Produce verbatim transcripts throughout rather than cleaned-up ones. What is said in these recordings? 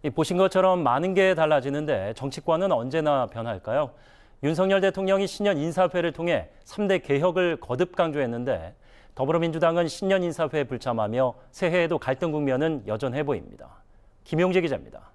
보신 것처럼 많은 게 달라지는데 정치권은 언제나 변할까요? 윤석열 대통령이 신년 인사회를 통해 삼 대 개혁을 거듭 강조했는데 더불어민주당은 신년 인사회에 불참하며 새해에도 갈등 국면은 여전해 보입니다. 김용재 기자입니다.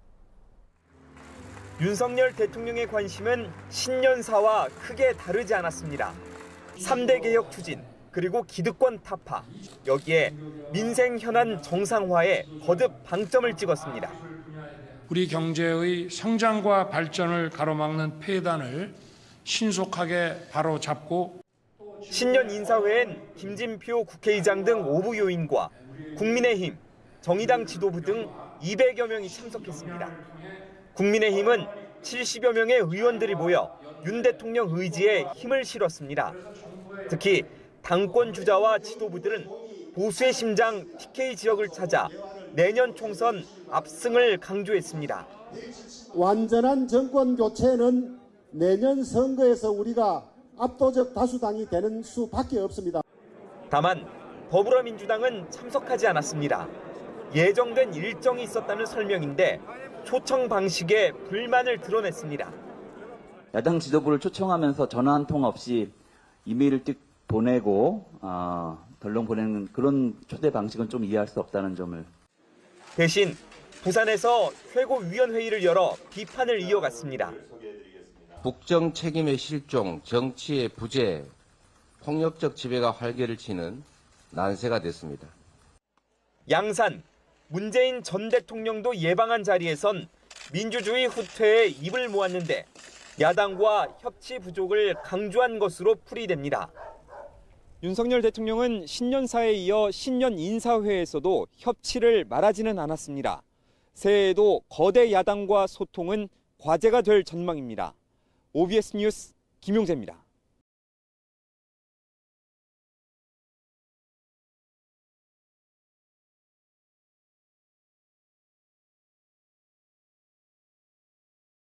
윤석열 대통령의 관심은 신년사와 크게 다르지 않았습니다. 삼 대 개혁 추진, 그리고 기득권 타파, 여기에 민생 현안 정상화에 거듭 방점을 찍었습니다. 우리 경제의 성장과 발전을 가로막는 폐단을 신속하게 바로잡고 신년 인사회엔 김진표 국회의장 등 오부 요인과 국민의힘, 정의당 지도부 등 이백여 명이 참석했습니다. 국민의힘은 칠십여 명의 의원들이 모여 윤 대통령 의지에 힘을 실었습니다. 특히 당권 주자와 지도부들은 보수의 심장 티케이 지역을 찾아 내년 총선 압승을 강조했습니다. 완전한 정권 교체는 내년 선거에서 우리가 압도적 다수당이 되는 수밖에 없습니다. 다만 더불어민주당은 참석하지 않았습니다. 예정된 일정이 있었다는 설명인데 초청 방식에 불만을 드러냈습니다. 야당 지도부를 초청하면서 전화 한 통 없이 이메일을 띡 보내고 어, 덜렁 보내는 그런 초대 방식은 좀 이해할 수 없다는 점을. 대신 부산에서 최고위원회의를 열어 비판을 이어갔습니다. 국정 책임의 실종, 정치의 부재, 폭력적 지배가 활개를 치는 난세가 됐습니다. 양산, 문재인 전 대통령도 예방한 자리에선 민주주의 후퇴에 입을 모았는데 야당과 협치 부족을 강조한 것으로 풀이됩니다. 윤석열 대통령은 신년사에 이어 신년 인사회에서도 협치를 말하지는 않았습니다. 새해에도 거대 야당과 소통은 과제가 될 전망입니다. 오비에스 뉴스 김용재입니다.